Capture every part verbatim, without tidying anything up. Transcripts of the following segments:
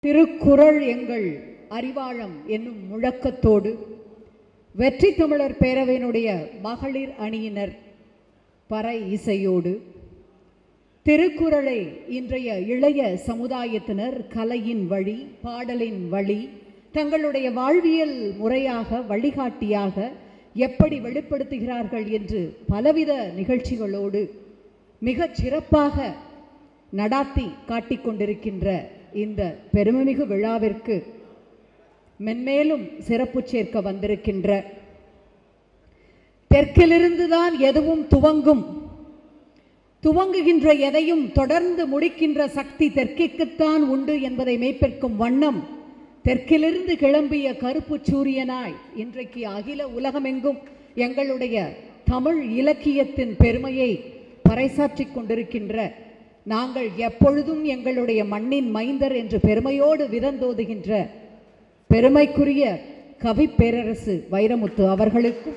திருக்குறள் எங்கள் அறிவாழம் என்னும் முழக்கத்தோடு வெற்றி தமிழர் பேரவையினுடைய மகளிர் அணியினர் பறை இசையோடு திருக்குறளை இன்றைய இளைய சமுதாயத்தினர் கலையின் வழி பாடலின் வழி தங்களுடைய வாழ்வியல் முறையாக வழிகாட்டியாக எப்படி வெளிப்படுத்துகிறார்கள் என்று பலவித நிகழ்ச்சிகளோடு மிகச் சிறப்பாக நடாத்தி காட்டிக்கொண்டிருக்கின்ற இந்த பெருமைமிகு விழாவிற்கு மென்மேலும் சிறப்பு சேர்க்க வந்திருக்கின்ற தெற்கிலிருந்துதான் எதுவும் துவங்கும், துவங்குகின்ற எதையும் தொடர்ந்து முடிக்கின்ற சக்தி தெற்கிற்குத்தான் உண்டு என்பதை மெய்ப்பிக்கும் வண்ணம் தெற்கிலிருந்து கிளம்பிய கருப்பு சூரியனாய் இன்றைக்கு அகில உலகமெங்கும் எங்களுடைய தமிழ் இலக்கியத்தின் பெருமையை பறைசாற்றிக் கொண்டிருக்கின்ற நாங்கள் எப்பொழுதும் எங்களுடைய மண்ணின் மைந்தர் என்று பெருமையோடு விதந்தோதுகின்ற பெருமைக்குரிய கவி பேரரசு வைரமுத்து அவர்களுக்கும்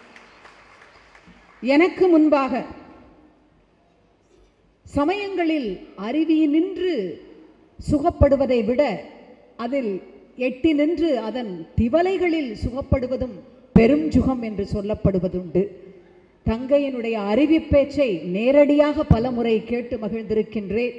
எனக்கு முன்பாக சமயங்களில் அருவி நின்று சுகப்படுவதை விட அதில் எட்டி நின்று அதன் திவலைகளில் சுகப்படுவதும் பெரும் சுகம் என்று சொல்லப்படுவதுண்டு. தங்கையினுடைய அறிவிப்பேச்சை நேரடியாக பல முறை கேட்டு மகிழ்ந்திருக்கின்றேன்.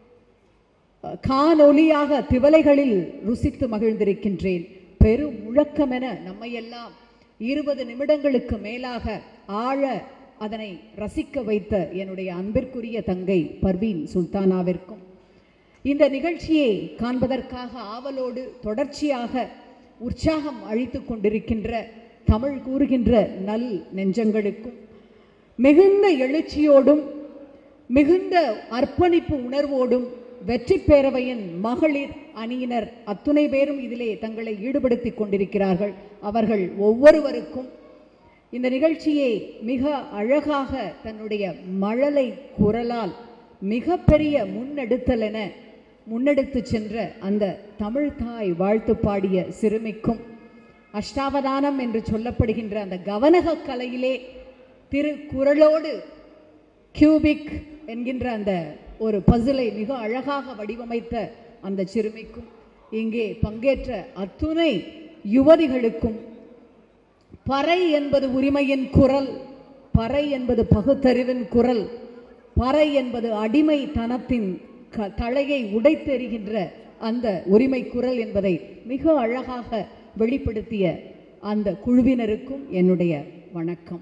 காணொலியாக திவலைகளில் ருசித்து மகிழ்ந்திருக்கின்றேன். பெரும் முழக்கமென நம்மையெல்லாம் இருபது நிமிடங்களுக்கு மேலாக ஆழ அதனை ரசிக்க வைத்த என்னுடைய அன்பிற்குரிய தங்கை பர்வீன் சுல்தானாவிற்கும் இந்த நிகழ்ச்சியை காண்பதற்காக ஆவலோடு தொடர்ச்சியாக உற்சாகம் அளித்து கொண்டிருக்கின்ற தமிழ் கூறுகின்ற நல் நெஞ்சங்களுக்கும் மிகுந்த எழுச்சியோடும் மிகுந்த அர்ப்பணிப்பு உணர்வோடும் வெற்றி பேரவையின் மகளிர் அணியினர் அத்துணை பேரும் இதிலே தங்களை ஈடுபடுத்தி கொண்டிருக்கிறார்கள். அவர்கள் ஒவ்வொருவருக்கும் இந்த நிகழ்ச்சியை மிக அழகாக தன்னுடைய மழலை குரலால் மிக பெரிய முன்னெடுத்தல் என முன்னெடுத்து சென்ற அந்த தமிழ் தாய் வாழ்த்து பாடிய சிறுமிக்கும் அஷ்டாவதானம் என்று சொல்லப்படுகின்ற அந்த கவனக கலையிலே திருக்குறளோடு கியூபிக் என்கின்ற அந்த ஒரு பசிலை மிக அழகாக வடிவமைத்த அந்த சிறுமிக்கும் இங்கே பங்கேற்ற அத்துணை யுவதிகளுக்கும் பறை என்பது உரிமையின் குரல், பறை என்பது பகுத்தறிவின் குரல், பறை என்பது அடிமை தனத்தின் க தலையை உடைத்தெறிகின்ற அந்த உரிமை குரல் என்பதை மிக அழகாக வெளிப்படுத்திய அந்த குழுவினருக்கும் என்னுடைய வணக்கம்.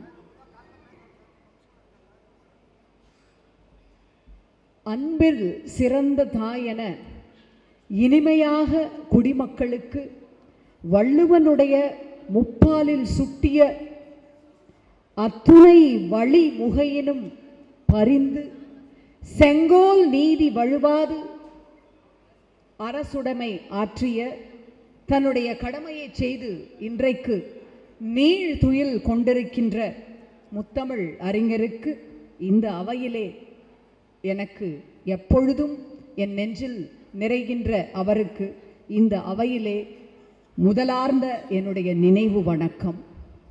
அன்பில் சிறந்த தாய் என இனிமையாக குடிமக்களுக்கு வள்ளுவனுடைய முப்பாலில் சுட்டிய அத்துணை வழி முகையினும் பரிந்து செங்கோல் நீதி வழுவாது அரசுடைமை ஆற்றிய தன்னுடைய கடமையை செய்து இன்றைக்கு நீள் துயில் கொண்டிருக்கின்ற முத்தமிழ் அறிஞருக்கு இந்த அவையிலே எனக்கு எப்பொழுதும் என் நெஞ்சில் நிறைகின்ற அவருக்கு இந்த அவையிலே முதலார்ந்த என்னுடைய நினைவு வணக்கம்.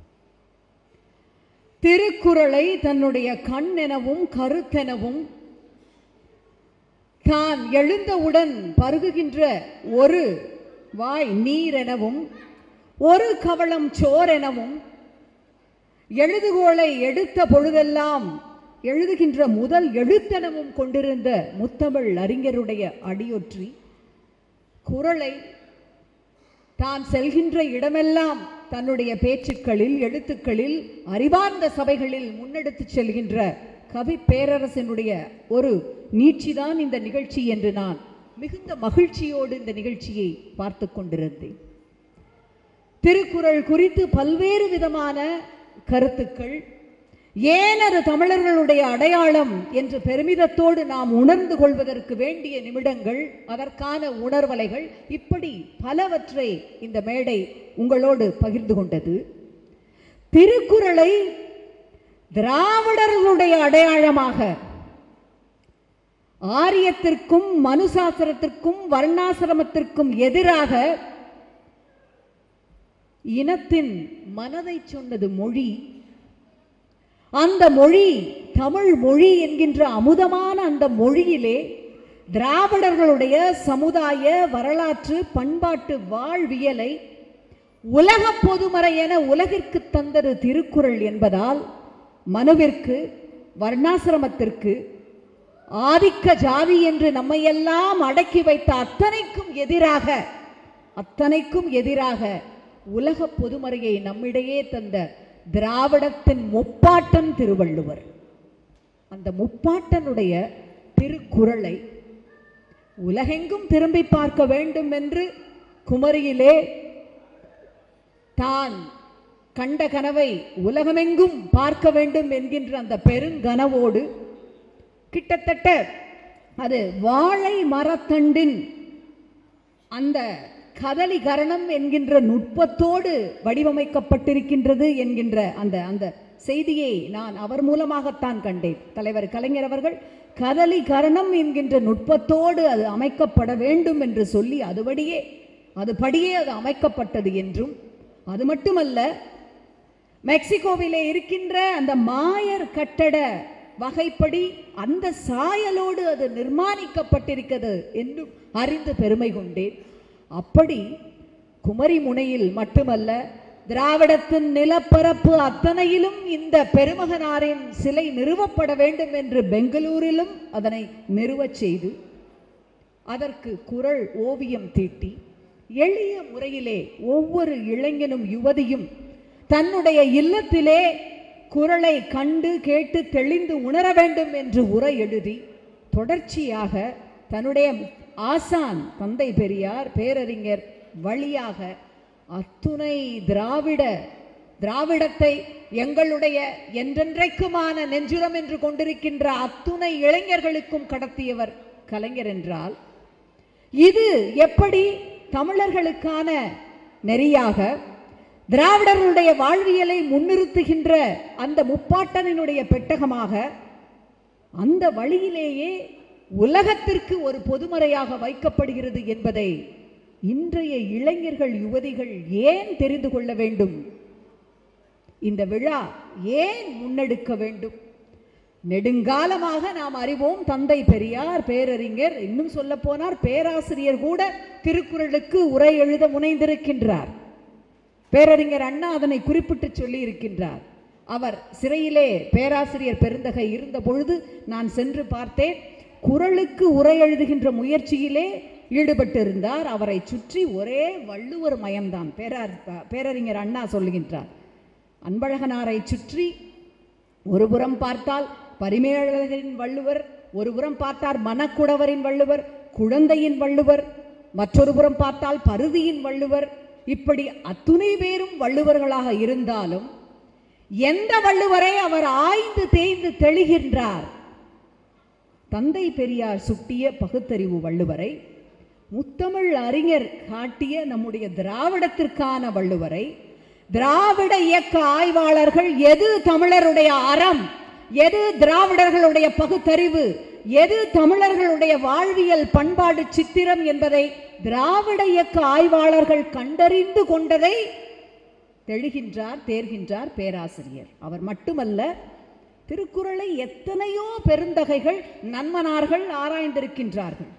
திருக்குறளை தன்னுடைய கண் எனவும் கருத்தெனவும் தான் எழுந்தவுடன் பருகுகின்ற ஒரு வாய் நீர் எனவும் ஒரு கவளம் சோர் எனவும் எழுதுகோளை எடுத்த பொழுதெல்லாம் எழுதுகின்ற முதல் எழுத்தெனவும் கொண்டிருந்த முத்தமிழ் அறிஞருடைய அடியொற்றி குறளை தான் செல்கின்ற இடமெல்லாம் தன்னுடைய பேச்சுக்களில் எழுத்துக்களில் அறிவார்ந்த சபைகளில் முன்னெடுத்து செல்கின்ற கவி பேரரசனுடைய ஒரு நீட்சிதான் இந்த நிகழ்ச்சி என்று நான் மிகுந்த மகிழ்ச்சியோடு இந்த நிகழ்ச்சியை பார்த்து கொண்டிருந்தேன். திருக்குறள் குறித்து பல்வேறு விதமான கருத்துக்கள், ஏன் அது தமிழர்களுடைய அடையாளம் என்று பெருமிதத்தோடு நாம் உணர்ந்து கொள்வதற்கு வேண்டிய நிமிடங்கள், அதற்கான உணர்வலைகள், இப்படி பலவற்றை இந்த மேடை உங்களோடு பகிர்ந்து கொண்டது. திருக்குறளை திராவிடர்களுடைய அடையாளமாக ஆரியத்திற்கும் மனுசாசனத்திற்கும் வர்ணாசிரமத்திற்கும் எதிராக இனத்தின் மனதை சொன்னது மொழி. அந்த மொழி தமிழ் மொழி என்கின்ற அமுதமான அந்த மொழியிலே திராவிடர்களுடைய சமுதாய வரலாற்று பண்பாட்டு வாழ்வியலை உலக பொதுமறை என உலகிற்கு தந்தது திருக்குறள் என்பதால் மனுவிற்கு, வர்ணாசிரமத்திற்கு, ஆதிக்க ஜாதி என்று நம்மையெல்லாம் அடக்கி வைத்த அத்தனைக்கும் எதிராக அத்தனைக்கும் எதிராக உலக பொதுமறையை நம்மிடையே தந்த திராவிடத்தின் முப்பாட்டன் திருவள்ளுவர். அந்த முப்பாட்டனுடைய திருக்குறளை உலகெங்கும் திரும்பி பார்க்க வேண்டும் என்று குமரியிலே தான் கண்ட கனவை உலகமெங்கும் பார்க்க வேண்டும் என்கின்ற அந்த பெருங்கனவோடு கிட்டத்தட்ட அது வாழை மரத்தண்டின் அந்த கதலி கரணம் என்கின்ற நுட்பத்தோடு வடிவமைக்கப்பட்டிருக்கின்றது என்கின்ற அந்த அந்த செய்தியை நான் அவர் மூலமாகத்தான் கண்டேன். தலைவர் கலைஞர் அவர்கள் கதலி கரணம் என்கின்ற நுட்பத்தோடு அது அமைக்கப்பட வேண்டும் என்று சொல்லி அதுபடியே அதுபடியே அது அமைக்கப்பட்டது என்றும், அது மட்டுமல்ல, மெக்சிகோவிலே இருக்கின்ற அந்த மாயர் கட்டட வகைப்படி அந்த சாயலோடு அது நிர்மாணிக்கப்பட்டிருக்கிறது என்றும் அறிந்து பெருமை கொண்டேன். அப்படி குமரி முனையில் மட்டுமல்ல, திராவிடத்தின் நிலப்பரப்பு அத்தனையிலும் இந்த பெருமகனாரின் சிலை நிறுவப்பட வேண்டும் என்று பெங்களூரிலும் அதனை நிறுவச் செய்து அதற்கு குறள் ஓவியம் தீட்டி எளிய முறையிலே ஒவ்வொரு இளைஞனும் யுவதியும் தன்னுடைய இல்லத்திலே குறளை கண்டு கேட்டு தெளிந்து உணர வேண்டும் என்று உரை எழுதி தொடர்ச்சியாக தன்னுடைய ஆசான் தந்தை பெரியார் பேரறிஞர் வழியாக அத்துணை திராவிட திராவிடத்தை எங்களுடைய என்றென்றைக்குமான நெஞ்சுரம் என்று கொண்டிருக்கின்ற அத்துணை இளைஞர்களுக்கும் கடத்தியவர் கலைஞர் என்றால், இது எப்படி தமிழர்களுக்கான நெறியாக திராவிடர்களுடைய வாழ்வியலை முன்னிறுத்துகின்ற அந்த முப்பாட்டனினுடைய பெட்டகமாக அந்த வழியிலேயே உலகத்திற்கு ஒரு பொதுமறையாக வைக்கப்படுகிறது என்பதை இன்றைய இளைஞர்கள் யுவதிகள் ஏன் தெரிந்து கொள்ள வேண்டும்? இந்த விழா ஏன் முன்னெடுக்க வேண்டும்? நெடுங்காலமாக நாம் அறிவோம், தந்தை பெரியார், பேரறிஞர், இன்னும் சொல்ல போனார் பேராசிரியர் கூட திருக்குறளுக்கு உரை எழுத முனைந்திருக்கின்றார். பேரறிஞர் அண்ணா அதனை குறிப்பிட்டு சொல்லி இருக்கின்றார். அவர் சிறையிலே பேராசிரியர் பெருந்தகை இருந்த பொழுது நான் சென்று பார்த்தேன். குறளுக்கு உரை எழுதுகின்ற முயற்சியிலே ஈடுபட்டிருந்தார். அவரை சுற்றி ஒரே வள்ளுவர் மயம்தான். பேரார் பேரறிஞர் அண்ணா சொல்லுகின்றார், அன்பழகனாரை சுற்றி ஒருபுறம் பார்த்தால் பரிமேலழகரின் வள்ளுவர், ஒருபுறம் பார்த்தார் மணக்குடவரின் வள்ளுவர், குழந்தையின் வள்ளுவர், மற்றொரு புறம் பார்த்தால் பருதியின் வள்ளுவர், இப்படி அத்துணை பேரும் வள்ளுவர்களாக இருந்தாலும் எந்த வள்ளுவரை அவர் ஆய்ந்து தேய்ந்து தெளிகின்றார்? தந்தை பெரியார் சுட்டிய பகுத்தறிவு வள்ளுவரை, முத்தமிழ் அறிஞர் காட்டிய நம்முடைய திராவிடத்திற்கான வள்ளுவரை, திராவிட இயக்க ஆய்வாளர்கள் எது தமிழருடைய அறம், எது திராவிடர்களுடைய பகுத்தறிவு, எது தமிழர்களுடைய வாழ்வியல் பண்பாடு சித்திரம் என்பதை திராவிட இயக்க ஆய்வாளர்கள் கண்டறிந்து கொண்டதை தெளிகின்றார், தேர்கின்றார் பேராசிரியர். அவர் மட்டுமல்ல, திருக்குறளை எத்தனையோ பெருந்தகைகள் நன்மனார்கள் ஆராய்ந்திருக்கின்றார்கள்.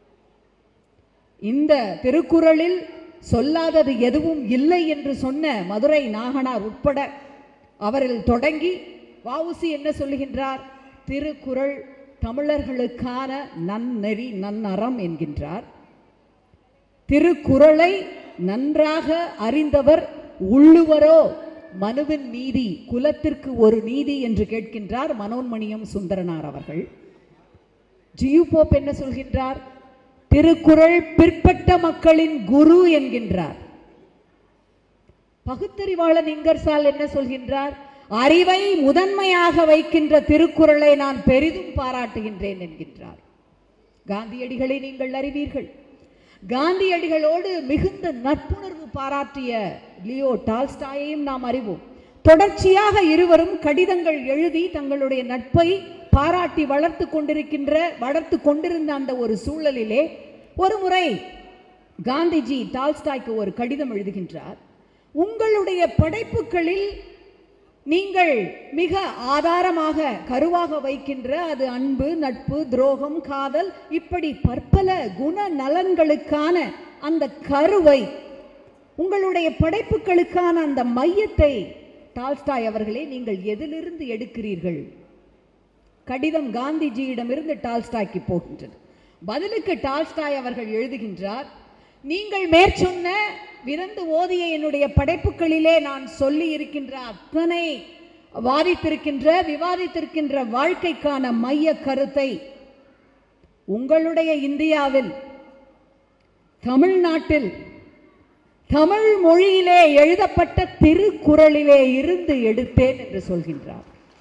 இந்த திருக்குறளில் சொல்லாதது எதுவும் இல்லை என்று சொன்ன மதுரை நாகனார் உட்பட அவரில் தொடங்கி வஉசி என்ன சொல்லுகின்றார்? திருக்குறள் தமிழர்களுக்கான நன்னெறி நன்னறம் என்கின்றார். திருக்குறளை நன்றாக அறிந்தவர் உள்ளுவரோ மனுவின் நீதி, குலத்திற்கு ஒரு நீதி என்று கேட்கின்றார் மனோன்மணியம் சுந்தரனார் அவர்கள். ஜியு போப் என்ன சொல்கின்றார்? திருக்குறள் பிற்பட்ட மக்களின் குரு என்கின்றார். பகுத்தறிவாளன் இங்கர்சால் என்ன சொல்கின்றார்? அறிவை முதன்மையாக வைக்கின்ற திருக்குறளை நான் பெரிதும் பாராட்டுகின்றேன் என்கின்றார். காந்தியடிகளை நீங்கள் அறிவீர்கள். காந்தியடிகளோடு மிகுந்த நட்புணர்வு பாராட்டிய லியோ டால்ஸ்டாயையும் நாம் அறிவோம். தொடர்ச்சியாக இருவரும் கடிதங்கள் எழுதி தங்களுடைய நட்பை பாராட்டி வளர்த்து கொண்டிருக்கின்ற வளர்த்து கொண்டிருந்த அந்த ஒரு சூழலிலே ஒரு முறை காந்திஜி டால்ஸ்டாய்க்கு ஒரு கடிதம் எழுதுகின்றார். உங்களுடைய படைப்புகளில் நீங்கள் மிக ஆதாரமாக கருவாக வைக்கின்ற அது அன்பு, நட்பு, துரோகம், காதல், இப்படி பற்பல குண நலன்களுக்கான அந்த கருவை, உங்களுடைய படைப்புகளுக்கான அந்த மையத்தை டால்ஸ்டாய் அவர்களே நீங்கள் எதிலிருந்து எடுக்கிறீர்கள்? கடிதம் காந்திஜியிடமிருந்து டால்ஸ்டாய்க்கு போகின்றது. பதிலுக்கு டால்ஸ்டாய் அவர்கள் எழுதுகின்றார், நீங்கள் மேற்சொன்ன விரந்து ஓதிய என்னுடைய படைப்புகளிலே நான் சொல்லி இருக்கின்ற அத்தனை வாதித்திருக்கின்ற விவாதித்திருக்கின்ற வாழ்க்கைக்கான மைய கருத்தை உங்களுடைய இந்தியாவில், தமிழ்நாட்டில், தமிழ் மொழியிலே எழுதப்பட்ட திருக்குறளிலே இருந்து எடுத்தேன் என்று சொல்கின்றார்.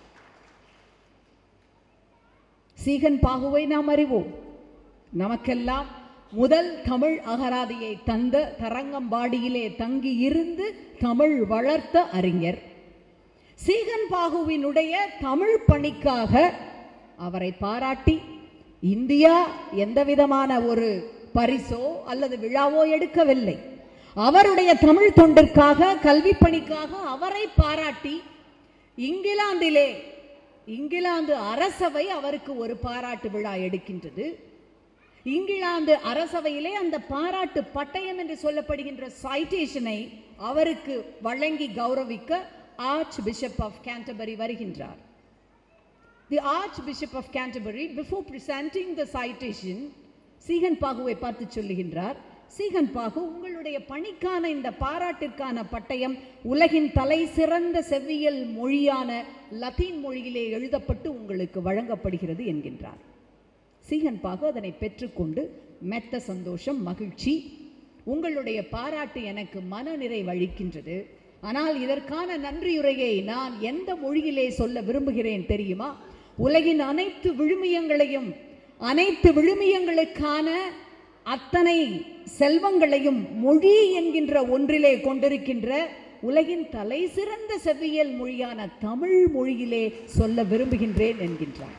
சீகன் பாகுவை நாம் அறிவோம். நமக்கெல்லாம் முதல் தமிழ் அகராதியை தந்த, தரங்கம்பாடியிலே தங்கி இருந்து தமிழ் வளர்த்த அறிஞர். சீகன் பாகுவினுடைய தமிழ் பணிக்காக அவரை பாராட்டி இந்தியா எந்த விதமான ஒரு பரிசோ அல்லது விழாவோ எடுக்கவில்லை. அவருடைய தமிழ் தொண்டிற்காக, கல்வி பணிக்காக அவரை பாராட்டி இங்கிலாந்திலே இங்கிலாந்து அரசவை அவருக்கு ஒரு பாராட்டு விழா எடுக்கின்றது. இங்கிலாந்து அரசவையிலே அந்த பாராட்டு பட்டயம் என்று சொல்லப்படுகின்ற சைட்டேஷனை அவருக்கு வழங்கி கௌரவிக்க ஆர்ச் பிஷப் ஆஃப் கேன்டர்பரி வருகின்றார். The archbishop of Canterbury, before presenting the citation, சீகன் பாகுவை பார்த்து சொல்லுகின்றார், சீகன் பாகு, உங்களுடைய பணிக்கான இந்த பாராட்டிற்கான பட்டயம் உலகின் தலை சிறந்த செவ்வியல் மொழியான லத்தீன் மொழியிலே எழுதப்பட்டு உங்களுக்கு வழங்கப்படுகிறது என்கின்றார். சீகன் பாகு அதனை பெற்றுக்கொண்டு மெத்த சந்தோஷம், மகிழ்ச்சி, உங்களுடைய பாராட்டு எனக்கு மன நிறைவளிக்கின்றது. ஆனால் இதற்கான நன்றியுரையை நான் எந்த மொழியிலே சொல்ல விரும்புகிறேன் தெரியுமா? உலகின் அனைத்து விழுமியங்களையும், அனைத்து விழுமியங்களுக்கான அத்தனை செல்வங்களையும் மொழி என்கின்ற ஒன்றிலே கொண்டிருக்கின்ற உலகின் தலை சிறந்த செவ்வியல் மொழியான தமிழ் மொழியிலே சொல்ல விரும்புகின்றேன் என்கின்றார்.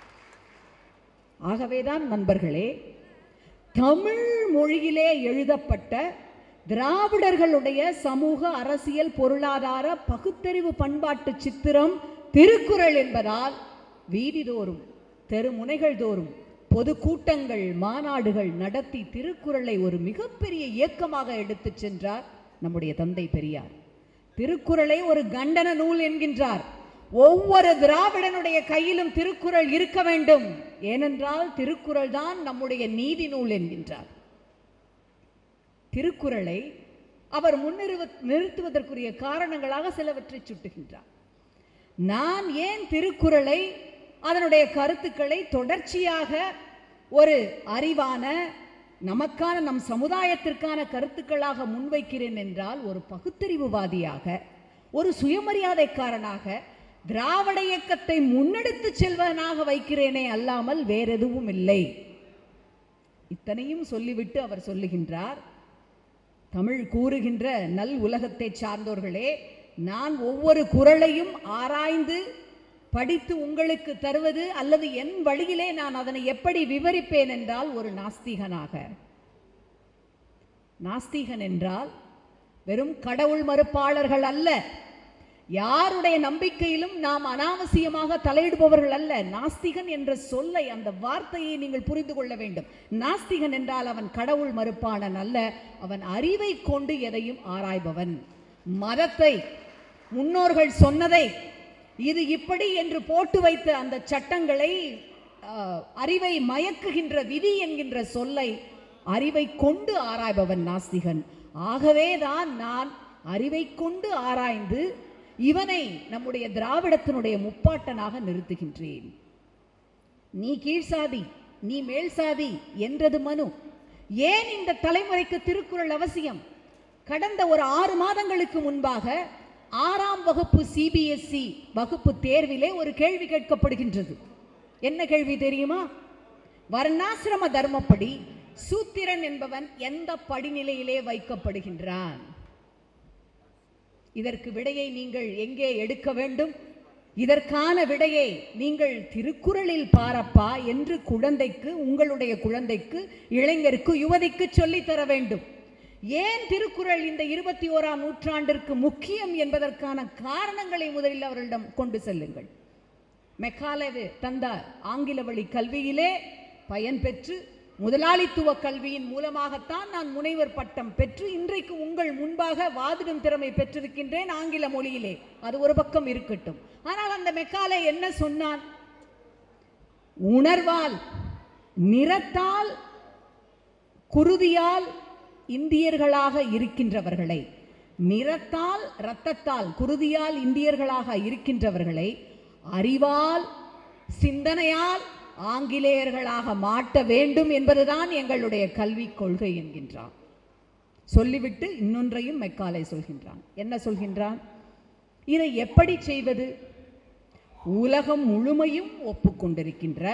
ஆகவேதான் நண்பர்களே, தமிழ் மொழியிலே எழுதப்பட்ட திராவிடர்களுடைய சமூக, அரசியல், பொருளாதார, பகுத்தறிவு, பண்பாட்டு சித்திரம் திருக்குறள் என்பதால் வீதிதோறும், தெருமுனைகள் தோறும் பொதுக்கூட்டங்கள், மாநாடுகள் நடத்தி திருக்குறளை ஒரு மிகப்பெரிய இயக்கமாக எடுத்துச் சென்றார் நம்முடைய தந்தை பெரியார். திருக்குறளை ஒரு கண்டன நூல் என்கின்றார். ஒவ்வொரு திராவிடனுடைய கையிலும் திருக்குறள் இருக்க வேண்டும், ஏனென்றால் திருக்குறள் தான் நம்முடைய நீதி நூல் என்கின்றார். திருக்குறளை அவர் முன்னிறுவ நிறுத்துவதற்குரிய காரணங்களாக சிலவற்றை சுட்டுகின்றார். நான் ஏன் திருக்குறளை, அதனுடைய கருத்துக்களை தொடர்ச்சியாக ஒரு அறிவான, நமக்கான, நம் சமுதாயத்திற்கான கருத்துக்களாக முன்வைக்கிறேன் என்றால், ஒரு பகுத்தறிவுவாதியாக, ஒரு சுயமரியாதைக்காரனாக, திராவிட இயக்கத்தை முன்னெடுத்து செல்வனாக வைக்கிறேனே அல்லாமல் வேறெதுவும் இல்லை. இத்தனையும் சொல்லிவிட்டு அவர் சொல்லுகின்றார், தமிழ் கூறுகின்ற நல் உலகத்தை சார்ந்தோர்களே, நான் ஒவ்வொரு குறளையும் ஆராய்ந்து படித்து உங்களுக்கு தருவது, அல்லது என் வழியிலே நான் அதனை எப்படி விவரிப்பேன் என்றால் ஒரு நாஸ்திகனாக. நாஸ்திகன் என்றால் வெறும் கடவுள் மறுப்பாளர்கள் அல்ல, யாருடைய நம்பிக்கையிலும் நாம் அனாவசியமாக தலையிடுபவர்கள் அல்ல. நாஸ்திகன் என்ற சொல்லை, அந்த வார்த்தையை நீங்கள் புரிந்து கொள்ள வேண்டும். நாஸ்திகன் என்றால் அவன் கடவுள் மறுப்பாளன் அல்ல, அவன் அறிவை கொண்டு எதையும் ஆராய்பவன். மதத்தை, முன்னோர்கள் சொன்னதை, இது இப்படி என்று போட்டு வைத்த அந்த சட்டங்களை, அறிவை மயக்குகின்ற விதி என்கின்ற சொல்லை அறிவை கொண்டு ஆராய்பவன் நாஸ்திகன். ஆகவேதான் நான் அறிவை கொண்டு ஆராய்ந்து இவனை நம்முடைய திராவிடத்தினுடைய முப்பாட்டனாக நிறுத்துகின்றேன். நீ கீழ்சாதி, நீ மேல் சாதி என்றது மனு. ஏன் இந்த தலைமுறைக்கு திருக்குறள் அவசியம்? கடந்த ஒரு ஆறு மாதங்களுக்கு முன்பாக ஆறாம் வகுப்பு சிபிஎஸ்இ வகுப்பு தேர்விலே ஒரு கேள்வி கேட்கப்படுகின்றது. என்ன கேள்வி தெரியுமா? வர்ணாசிரம தர்மப்படி சூத்திரன் என்பவன் எந்த படிநிலையிலே வைக்கப்படுகின்றான்? இதற்கு விடையை நீங்கள் எங்கே எடுக்க வேண்டும்? இதற்கான விடையை நீங்கள் திருக்குறளில் பாரப்பா என்று குழந்தைக்கு, உங்களுடைய குழந்தைக்கு, இளைஞருக்கு, யுவதிக்கு சொல்லித்தர வேண்டும். ஏன் திருக்குறள் இந்த இருபத்தி ஓராம் நூற்றாண்டிற்கு முக்கியம் என்பதற்கான காரணங்களை முதலில் அவர்களிடம் கொண்டு செல்லுங்கள். மெக்காலே தந்த ஆங்கில வழி கல்வியிலே பயன்பெற்று முதலாளித்துவ கல்வியின் மூலமாகத்தான் நான் முனைவர் பட்டம் பெற்று இன்றைக்கு உங்கள் முன்பாக வாதிடும் திறமை பெற்றிருக்கின்றேன் ஆங்கில மொழியிலே. அது ஒரு பக்கம் இருக்கட்டும். ஆனால் அந்த மெக்காலே என்ன சொன்னான்? உணர்வால், நிறத்தால், குருதியால் இந்தியர்களாக இருக்கின்றவர்களை, நிறத்தால், இரத்தத்தால், குருதியால் இந்தியர்களாக இருக்கின்றவர்களை அறிவால், சிந்தனையால் ஆங்கிலேயர்களாக மாற்ற வேண்டும் என்பதுதான் எங்களுடைய கல்விக் கொள்கை என்கின்றான். சொல்லிவிட்டு இன்னொன்றையும் மெக்காலே சொல்கின்றான். என்ன சொல்கின்றான்? இதை எப்படி செய்வது? உலகம் முழுமையும் ஒப்புக்கொண்டிருக்கின்ற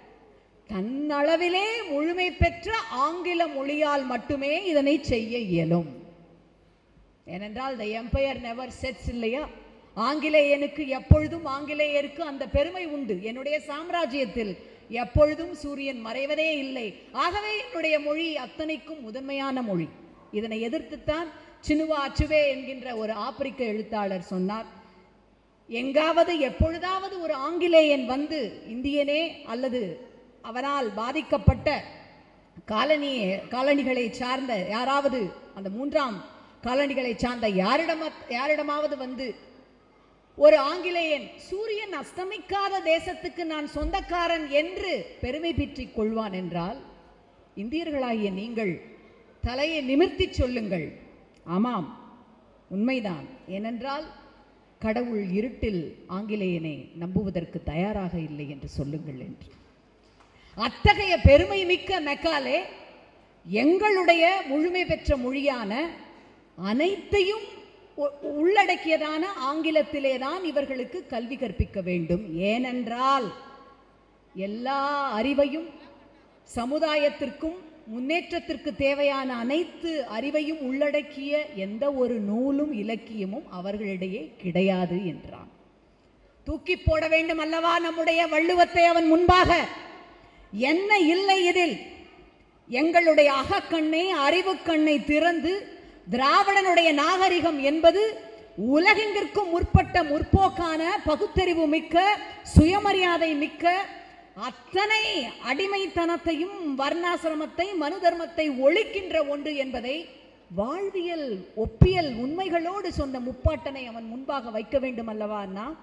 தன்னளவிலே முழுமை பெற்ற ஆங்கில மொழியால் மட்டுமே இதனை செய்ய இயலும். ஏனென்றால் தி எம்பையர் நெவர் செட்ஸ் இல்லையா? ஆங்கிலேயனுக்கு எப்பொழுதும் ஆங்கிலேயருக்கு அந்த பெருமை உண்டு. என்னுடைய சாம்ராஜ்யத்தில் எப்பொழுதும் சூரியன் மறைவதே இல்லை. ஆகவே என்னுடைய மொழி அத்தனைக்கும் முதன்மையான மொழி. இதனை எதிர்த்துத்தான் சினுவா அச்சுவே என்கின்ற ஒரு ஆப்பிரிக்க எழுத்தாளர் சொன்னார், எங்காவது எப்பொழுதாவது ஒரு ஆங்கிலேயன் வந்து இந்தியனே அல்லது அவனால் பாதிக்கப்பட்ட காலனி காலனிகளை சார்ந்த யாராவது, அந்த மூன்றாம் காலனிகளை சார்ந்த யாரிடம் யாரிடமாவது வந்து ஒரு ஆங்கிலேயன் சூரியன் அஸ்தமிக்காத தேசத்துக்கு நான் சொந்தக்காரன் என்று பெருமை பற்றிக் கொள்வான் என்றால், இந்தியர்களாகிய நீங்கள் தலையை நிமிர்த்தி சொல்லுங்கள், ஆமாம் உண்மைதான், ஏனென்றால் கடவுள் இருட்டில் ஆங்கிலேயனை நம்புவதற்கு தயாராக இல்லை என்று சொல்லுங்கள் என்று. அத்தகைய பெருமை மிக்க மெக்காலே எங்களுடைய முழுமை பெற்ற மொழியான அனைத்தையும் உள்ளடக்கியதான ஆங்கிலத்திலே தான் இவர்களுக்கு கல்வி கற்பிக்க வேண்டும். ஏனென்றால் எல்லா அறிவையும், சமுதாயத்திற்கும் முன்னேற்றத்திற்கு தேவையான அனைத்து அறிவையும் உள்ளடக்கிய எந்த ஒரு நூலும் இலக்கியமும் அவர்களிடையே கிடையாது என்றான். தூக்கி போட வேண்டும் அல்லவா நம்முடைய வள்ளுவத்தை அவன் முன்பாக? என்ன இல்லை இதில்? எங்களுடைய அகக்கண்ணை, அறிவு கண்ணை திறந்து திராவிடனுடைய நாகரிகம் என்பது உலகெங்கிற்கும் முற்பட்ட முற்போக்கான பகுத்தறிவு மிக்க, சுயமரியாதை மிக்க, அத்தனை அடிமைத்தனத்தையும் வர்ணாசிரமத்தை மனு தர்மத்தை ஒழிக்கின்ற ஒன்று என்பதை வாழ்வியல் ஒப்பியல் உண்மைகளோடு சொன்ன முப்பாட்டனை அவன் முன்பாக வைக்க வேண்டும் அல்லவா? நாம்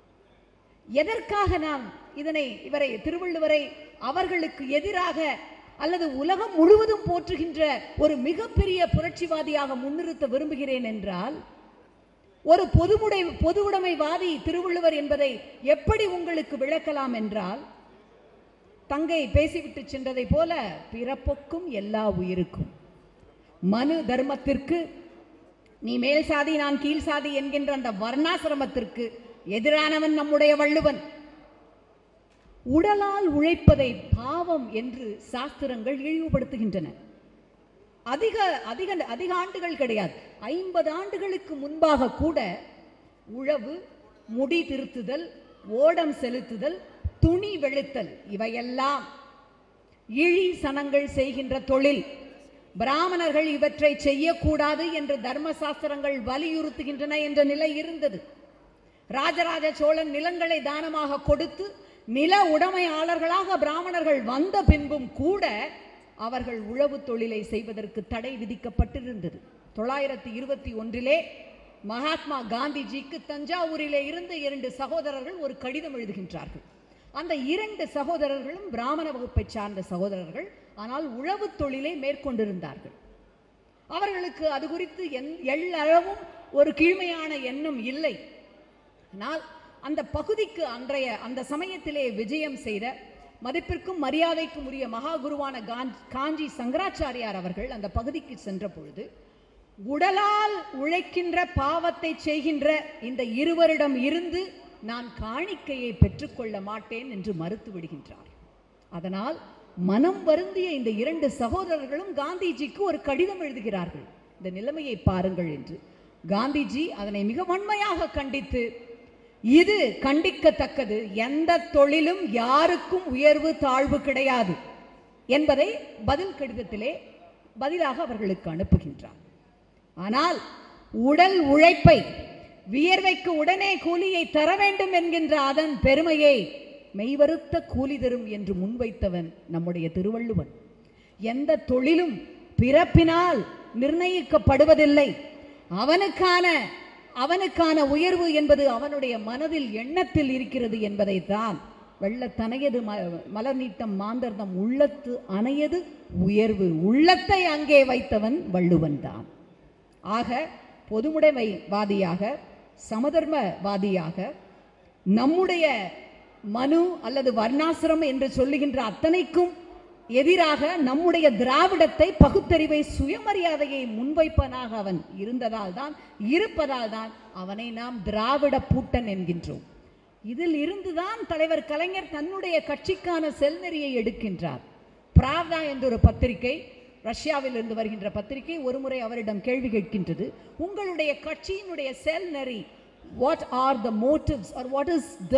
எதற்காக நாம் இதனை இவரை திருவள்ளுவரை அவர்களுக்கு எதிராக அல்லது உலகம் முழுவதும் போற்றுகின்ற ஒரு மிகப்பெரிய புரட்சிவாதியாக முன்னிறுத்த விரும்புகிறேன் என்றால், ஒரு பொதுவுடை பொதுவுடைமைவாதி திருவள்ளுவர் என்பதை எப்படி உங்களுக்கு விளக்கலாம் என்றால், தங்கை பேசிவிட்டு சென்றதை போல பிறப்புக்கும் எல்லா உயிருக்கும், மனு தர்மத்திற்கு, நீ மேல் சாதி நான் கீழ் சாதி என்கின்ற அந்த வர்ணாசிரமத்திற்கு எதிரானவன் நம்முடைய வள்ளுவன். உடலால் உழைப்பதை பாவம் என்று சாஸ்திரங்கள் இழிவுபடுத்துகின்றன. அதிக அதிக அதிக ஆண்டுகள் கிடையாது, ஐம்பது ஆண்டுகளுக்கு முன்பாக கூட உழவு, முடி திருத்துதல், ஓடம் செலுத்துதல், துணி வெளுத்தல் இவையெல்லாம் இழி சனங்கள் செய்கின்ற தொழில். பிராமணர்கள் இவற்றை செய்யக்கூடாது என்று தர்மசாஸ்திரங்கள் வலியுறுத்துகின்றன என்ற நிலை இருந்தது. ராஜராஜ சோழன் நிலங்களை தானமாக கொடுத்து நில உடைமையாளர்களாக பிராமணர்கள் வந்த பின்பும் கூட அவர்கள் உழவு தொழிலை செய்வதற்கு தடை விதிக்கப்பட்டிருந்தது. தொள்ளாயிரத்தி இருபத்தி ஒன்றிலே மகாத்மா காந்திஜிக்கு தஞ்சாவூரிலே இருந்து இரண்டு சகோதரர்கள் ஒரு கடிதம் எழுதுகின்றார்கள். அந்த இரண்டு சகோதரர்களும் பிராமண வகுப்பை சார்ந்த சகோதரர்கள், ஆனால் உழவு தொழிலை மேற்கொண்டிருந்தார்கள். அவர்களுக்கு அது குறித்து எள்ளளவும் ஒரு கீழ்மையான எண்ணம் இல்லை. ஆனால் அந்த பகுதிக்கு அன்றைய அந்த சமயத்திலே விஜயம் செய்த மதிப்பிற்கும் மரியாதைக்கும் உரிய மகா குருவான காஞ்சி சங்கராச்சாரியார் அவர்கள் அந்த பகுதிக்கு சென்ற பொழுது, உடலால் உழைக்கின்ற பாவத்தை செய்கின்ற இந்த இருவரிடம் இருந்து நான் காணிக்கையை பெற்றுக்கொள்ள மாட்டேன் என்று மறுத்து விடுகின்றார். அதனால் மனம் வருந்திய இந்த இரண்டு சகோதரர்களும் காந்திஜிக்கு ஒரு கடிதம் எழுதுகிறார்கள், இந்த நிலைமையை பாருங்கள் என்று. காந்திஜி அதனை மிக வன்மையாக கண்டித்து, இது கண்டிக்கத்தக்கது, எந்த தொழிலும் யாருக்கும் உயர்வு தாழ்வு கிடையாது என்பதை பதில் கடிதத்திலே பதிலாக அவர்களுக்கு அனுப்புகின்றார். ஆனால் உடல் உழைப்பை, வியர்வைக்கு உடனே கூலியை தர வேண்டும் என்கின்ற அதன் பெருமையை மெய்வருத்த கூலி தரும் என்று முன்வைத்தவன் நம்முடைய திருவள்ளுவன். எந்த தொழிலும் பிறப்பினால் நிர்ணயிக்கப்படுவதில்லை. அவனுக்கான அவனுக்கான உயர்வு என்பது அவனுடைய மனதில் எண்ணத்தில் இருக்கிறது என்பதைத்தான் வெள்ளத்தனையது மலர் நீட்டம் மாந்தர்தம் உள்ளத்து அணையது உயர்வு, உள்ளத்தை அங்கே வைத்தவன் வள்ளுவன் தான். ஆக பொதுமுடைமைவாதியாக, சமதர்மவாதியாக, நம்முடைய மனு அல்லது வர்ணாசிரம் என்று சொல்லுகின்ற அத்தனைக்கும் எதிராக நம்முடைய திராவிடத்தை, பகுத்தறிவை, சுயமரியாதையை முன்வைப்பனாக அவன் இருந்ததால் தான் இருப்பதால் தான் அவனை நாம் திராவிட பூட்டன் என்கின்றோம். இதில் இருந்துதான் தலைவர் கலைஞர் தன்னுடைய கட்சிக்கான செல்நெறியை எடுக்கின்றார். பிராவ்தா என்ற ஒரு பத்திரிகை, ரஷ்யாவில் இருந்து வருகின்ற பத்திரிகை, ஒருமுறை அவரிடம் கேள்வி கேட்கின்றது, உங்களுடைய கட்சியினுடைய செல்நெறி, what are the motives or what is the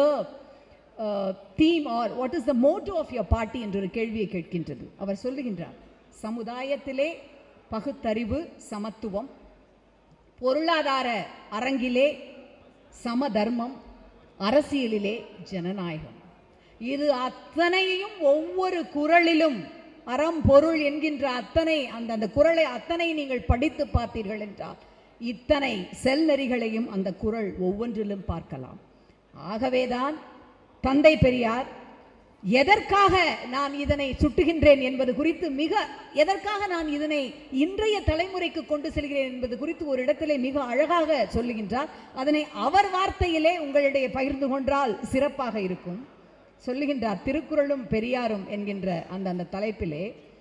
theme or what is the motto of your party என்ற ஒரு கேள்வியை கேட்கின்றது. அவர் சொல்லுகின்றார், சமுதாயத்திலே பகுத்தறிவு, சமத்துவம், பொருளாதார அரங்கிலே சமதர்மம், அரசியலிலே ஜனநாயகம். இது அத்தனையும் ஒவ்வொரு குறளிலும் அறம் பொருள் என்கின்ற அத்தனை அந்த அந்த குறளை அத்தனை நீங்கள் படித்து பார்த்தீர்கள் என்றால் இத்தனை செல்நெறிகளையும் அந்த குறள் ஒவ்வொன்றிலும் பார்க்கலாம். ஆகவேதான் தந்தை பெரியார் எதற்காக நான் இதனை சுட்டுகின்றேன் என்பது குறித்து, மிக எதற்காக நான் இதனை இன்றைய தலைமுறைக்கு கொண்டு செல்கிறேன் என்பது குறித்து ஒரு இடத்திலே மிக அழகாக சொல்லுகின்றார். அதனை அவர் வார்த்தையிலே உங்களிடையே பகிர்ந்து கொண்டால் சிறப்பாக இருக்கும். சொல்லுகின்றார், திருக்குறளும் பெரியாரும் என்கின்ற அந்த அந்த தலைப்பிலே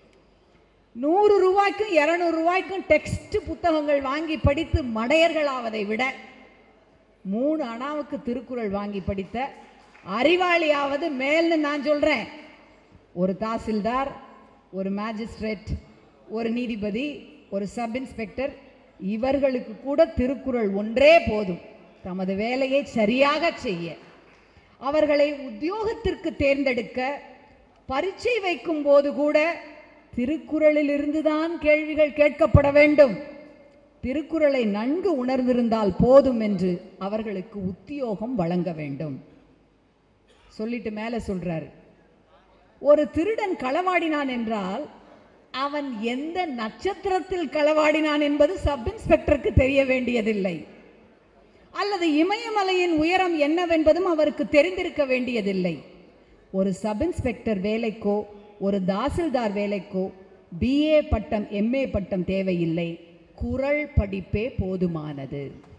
நூறு ரூபாய்க்கும் இருநூறு ரூபாய்க்கும் டெக்ஸ்ட் புத்தகங்கள் வாங்கி படித்து மடையர்களாவதை விட மூணு அணாவுக்கு திருக்குறள் வாங்கி படித்த அறிவாளியாவது மேல்னு நான் சொல்றேன். ஒரு தாசில்தார், ஒரு மேஜிஸ்ட்ரேட், ஒரு நீதிபதி, ஒரு சப் இன்ஸ்பெக்டர், இவர்களுக்கு கூட திருக்குறள் ஒன்றே போதும் தமது வேலையை சரியாக செய்ய. அவர்களை உத்தியோகத்திற்கு தேர்ந்தெடுக்க பரீட்சை வைக்கும் போது கூட திருக்குறளில் இருந்துதான் கேள்விகள் கேட்கப்பட வேண்டும். திருக்குறளை நன்கு உணர்ந்திருந்தால் போதும் என்று அவர்களுக்கு உத்தியோகம் வழங்க வேண்டும். சொல்லிட்டு மேல சொல்றாரு, ஒரு திருடன் களவாடினான் என்றால் அவன் எந்த நட்சத்திரத்தில் களவாடினான் என்பது சப் இன்ஸ்பெக்டருக்கு தெரிய வேண்டியதில்லை, அல்லது இமயமலையின் உயரம் என்னவென்பதும் அவருக்கு தெரிந்திருக்க வேண்டியதில்லை. ஒரு சப் இன்ஸ்பெக்டர் வேலைக்கோ ஒரு தாசில்தார் வேலைக்கோ பிஏ பட்டம், எம்ஏ பட்டம் தேவையில்லை. குறள் படிப்பே போதுமானது.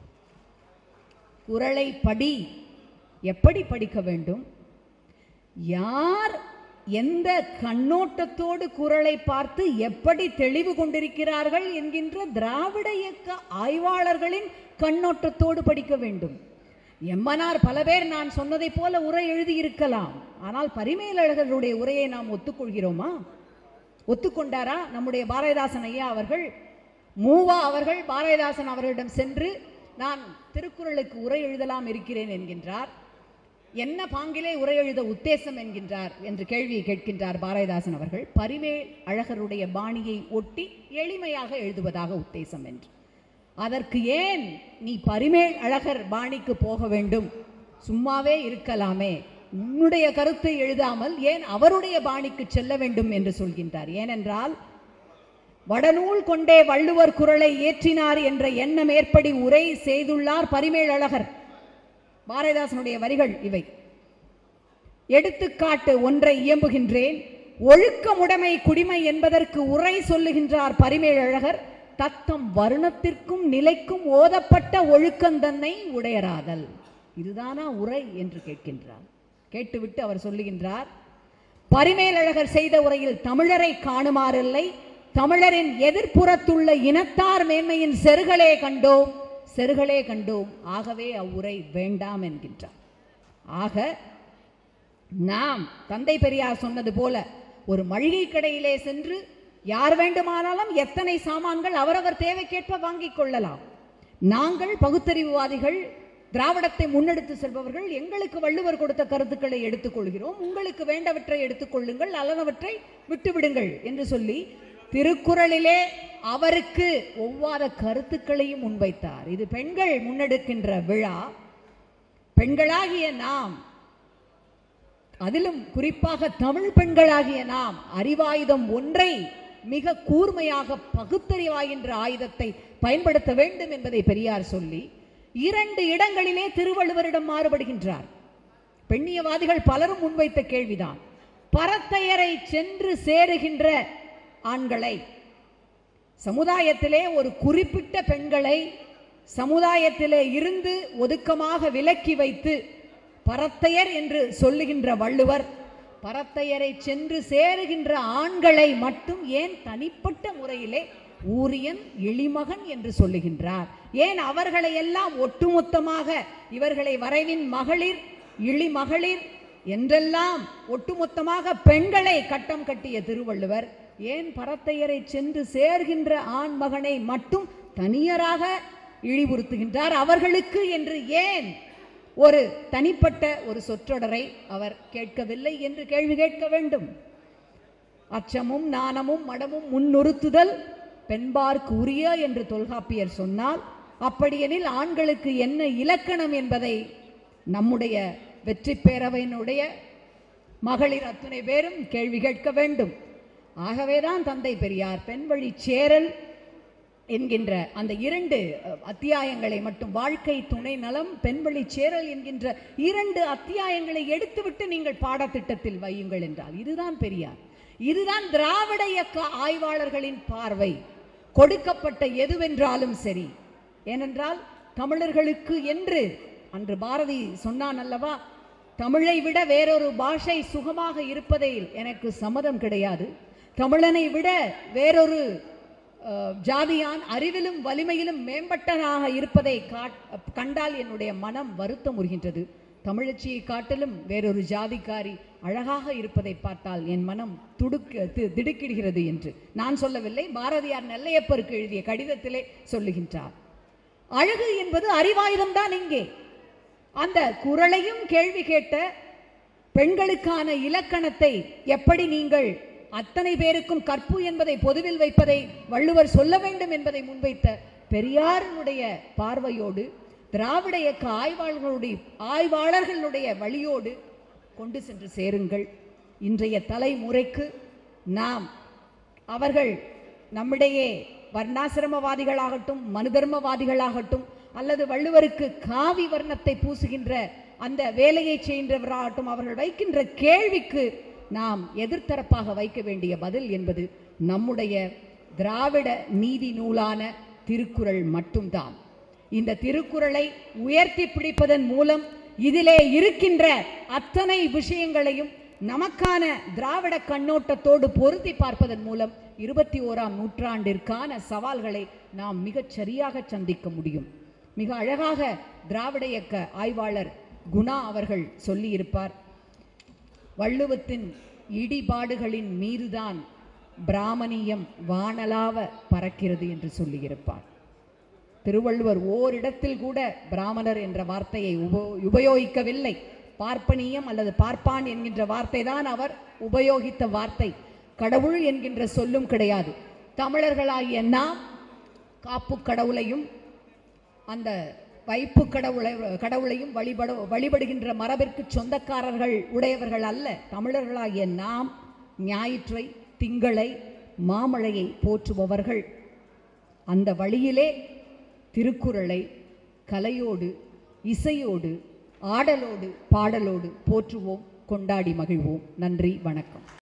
குறளை படி. எப்படி படிக்க வேண்டும், யார் எந்த கண்ணோட்டத்தோடு குறளை பார்த்து எப்படி தெளிவு கொண்டிருக்கிறார்கள் என்கின்ற திராவிட இயக்க ஆய்வாளர்களின் கண்ணோட்டத்தோடு படிக்க வேண்டும். எம்மனார் பல பேர் நான் சொன்னதை போல உரை எழுதியிருக்கலாம். ஆனால் பரிமேலழகருடைய உரையை நாம் ஒத்துக்கொள்கிறோமா? ஒத்துக்கொண்டாரா? நம்முடைய பாரதிதாசன் ஐயா அவர்கள், மூவா அவர்கள் பாரதிதாசன் அவர்களிடம் சென்று நான் திருக்குறளுக்கு உரை எழுதலாம் இருக்கிறேன் என்கின்றார். என்ன பாங்கிலே உரை எழுத உத்தேசம் என்கின்றார் என்று கேள்வியை கேட்கின்றார் பாரதிதாசன் அவர்கள். பரிமேல் அழகருடைய பாணியை ஒட்டி எளிமையாக எழுதுவதாக உத்தேசம் என்று. அதற்கு ஏன் நீ பரிமேல் அழகர் பாணிக்கு போக வேண்டும்? சும்மாவே இருக்கலாமே, உன்னுடைய கருத்தை எழுதாமல் ஏன் அவருடைய பாணிக்கு செல்ல வேண்டும் என்று சொல்கின்றார். ஏனென்றால் வடநூல் கொண்டே வள்ளுவர் குறளை ஏற்றினார் என்ற எண்ணம் ஏற்படி உரை செய்துள்ளார் பரிமேல் அழகர். பாரதிதாசனுடைய வரிகள் இவை. எடுத்துக்காட்டு ஒன்றை இயம்புகின்றேன். ஒழுக்கமுடைமை குடிமை என்பதற்கு உரை சொல்லுகின்றார் பரிமேல் அழகர். தத்தம் வருணத்திற்கும் நிலைக்கும் ஓதப்பட்ட ஒழுக்கந்தன்னை உடையராதல். இதுதானா உரை என்று கேட்கின்றார். கேட்டுவிட்டு அவர் சொல்லுகின்றார், பரிமேல் அழகர் செய்த உரையில் தமிழரை காணுமாறில்லை, தமிழரின் எதிர்ப்புறத்துள்ள இனத்தார் மேன்மையின் செருகளே கண்டோம் செருகளே கண்டோம் ஆகவே அவ்வுரை வேண்டாம் என்கின்றார். ஆக நாம் தந்தை பெரியார் சொன்னது போல ஒரு மளிகை கடையிலே சென்று யார் வேண்டுமானாலும் எத்தனை சாமான்கள் அவரவர் தேவைக்கேற்ப வாங்கிக் கொள்ளலாம். நாங்கள் பகுத்தறிவுவாதிகள், திராவிடத்தை முன்னெடுத்து செல்பவர்கள், எங்களுக்கு வள்ளுவர் கொடுத்த கருத்துக்களை எடுத்துக்கொள்கிறோம், உங்களுக்கு வேண்டவற்றை எடுத்துக்கொள்ளுங்கள், அல்லனவற்றை விட்டுவிடுங்கள் என்று சொல்லி திருக்குறளிலே அவருக்கு ஒவ்வாத கருத்துக்களையும் முன்வைத்தார். இது பெண்கள் முன்னெடுக்கின்ற விழா. பெண்களாகிய நாம், அதிலும் குறிப்பாக தமிழ் பெண்களாகிய நாம், அறிவாயுதம் ஒன்றை மிக கூர்மையாக பகுத்தறிவாகின்ற ஆயுதத்தை பயன்படுத்த வேண்டும் என்பதை பெரியார் சொல்லி இரண்டு இடங்களிலே திருவள்ளுவரிடம் மாறுபடுகின்றார். பெண்ணியவாதிகள் பலரும் முன்வைத்த கேள்விதான், பரத்தையரை சென்று சேருகின்ற ஆண்களை, சமுதாயத்திலே ஒரு குறிப்பிட்ட பெண்களை சமுதாயத்திலே இருந்து ஒதுக்கமாக விலக்கி வைத்து பரத்தையர் என்று சொல்லுகின்ற வள்ளுவர் பரத்தையரை சென்று சேருகின்ற ஆண்களை மட்டும் ஏன் தனிப்பட்ட முறையிலே ஊரியன் இளிமகன் என்று சொல்லுகின்றார்? ஏன் அவர்களை எல்லாம் ஒட்டுமொத்தமாக இவர்களை வரைவின் மகளிர் இளிமகளிர் என்றெல்லாம் ஒட்டுமொத்தமாக பெண்களை கட்டம் கட்டிய திருவள்ளுவர் ஏன் பரத்தையரை சென்று சேர்கின்ற ஆண் மகனை மட்டும் தனியராக இழிவுறுத்துகின்றார்? அவர்களுக்கு என்று ஏன் ஒரு தனிப்பட்ட ஒரு சொற்றொடரை அவர் கேட்கவில்லை என்று கேள்வி கேட்க வேண்டும். அச்சமும் நாணமும் மடமும் முன்னிறுத்துதல் பெண்பார்க்கு உரிய என்று தொல்காப்பியர் சொன்னால், அப்படியெனில் ஆண்களுக்கு என்ன இலக்கணம் என்பதை நம்முடைய வெற்றி பேரவையினுடைய மகளிர் அத்துணை பேரும் கேள்வி கேட்க வேண்டும். ஆகவேதான் தந்தை பெரியார் பெண் வழி சேரல் என்கின்ற அந்த இரண்டு அத்தியாயங்களை மட்டும், வாழ்க்கை துணை நலம் பெண் வழி சேரல் என்கின்ற இரண்டு அத்தியாயங்களை எடுத்துவிட்டு நீங்கள் பாடத்திட்டத்தில் வையுங்கள் என்றால் இதுதான் பெரியார். இதுதான் திராவிட இயக்க ஆய்வாளர்களின் பார்வை. கொடுக்கப்பட்ட எதுவென்றாலும் சரி, ஏனென்றால் தமிழர்களுக்கு என்று அன்று பாரதி சொன்னான் அல்லவா, தமிழை விட வேறொரு பாஷை சுகமாக இருப்பதில் எனக்கு சம்மதம் கிடையாது, தமிழனை விட வேறொரு ஜாதியான் அறிவிலும் வலிமையிலும் மேம்பட்டனாக இருப்பதை கண்டால் என்னுடைய மனம் வருத்தம் உறுகின்றது, தமிழச்சியை காட்டிலும் வேறொரு ஜாதிக்காரி அழகாக இருப்பதை பார்த்தால் என் மனம் துடுக்க திடுக்கிடுகிறது என்று நான் சொல்லவில்லை, பாரதியார் நெல்லையப்பருக்கு எழுதிய கடிதத்திலே சொல்லுகின்றார். அழகு என்பது அறிவாயுதம் தான். இங்கே அந்த குறளையும் கேள்வி கேட்ட பெண்களுக்கான இலக்கணத்தை எப்படி நீங்கள் அத்தனை பேருக்கும் கற்பு என்பதை பொதுவில் வைப்பதை வள்ளுவர் சொல்ல வேண்டும் என்பதை முன்வைத்த பெரியாரினுடைய பார்வையோடு திராவிட இயக்க ஆய்வாளர்களுடைய ஆய்வாளர்களுடைய வழியோடு கொண்டு சென்று சேருங்கள். இன்றைய தலைமுறைக்கு நாம் அவர்கள் நம்மிடையே வர்ணாசிரமவாதிகளாகட்டும் மனுதர்மவாதிகளாகட்டும் அல்லது வள்ளுவருக்கு காவி வர்ணத்தை பூசுகின்ற அந்த வேலையை செய்கின்றவராகட்டும் அவர்கள் வைக்கின்ற கேள்விக்கு நாம் எதிர்த்தரப்பாக வைக்க வேண்டிய பதில் என்பது நம்முடைய திராவிட நீதி நூலான திருக்குறள் மட்டும்தான். இந்த திருக்குறளை உயர்த்தி பிடிப்பதன் மூலம் இதிலே இருக்கின்ற அத்தனை விஷயங்களையும் நமக்கான திராவிட கண்ணோட்டத்தோடு பொருத்தி பார்ப்பதன் மூலம் இருபத்தி ஓராம் நூற்றாண்டிற்கான சவால்களை நாம் மிகச் சரியாக சந்திக்க முடியும். மிக அழகாக திராவிட இயக்க ஆய்வாளர் குணா அவர்கள் சொல்லியிருப்பார், வள்ளுவத்தின் இடிபாடுகளின் மீதுதான் பிராமணியம் வானலாவ பறக்கிறது என்று சொல்லியிருப்பார். திருவள்ளுவர் ஓரிடத்தில் கூட பிராமணர் என்ற வார்த்தையை உப உபயோகிக்கவில்லை. பார்ப்பனியம் அல்லது பார்ப்பான் என்கின்ற வார்த்தை தான் அவர் உபயோகித்த வார்த்தை. கடவுள் என்கின்ற சொல்லும் கிடையாது. தமிழர்களாகிய நாம் காப்பு கடவுளையும் அந்த வைப்பு கடவுளை கடவுளையும் வழிபட வழிபடுகின்ற மரபிற்கு சொந்தக்காரர்கள் உடையவர்கள் அல்ல. தமிழர்களாகிய நாம் ஞாயிற்றை திங்களை மாமழையை போற்றுபவர்கள். அந்த வழியிலே திருக்குறளை கலையோடு இசையோடு ஆடலோடு பாடலோடு போற்றுவோம், கொண்டாடி மகிழ்வோம். நன்றி, வணக்கம்.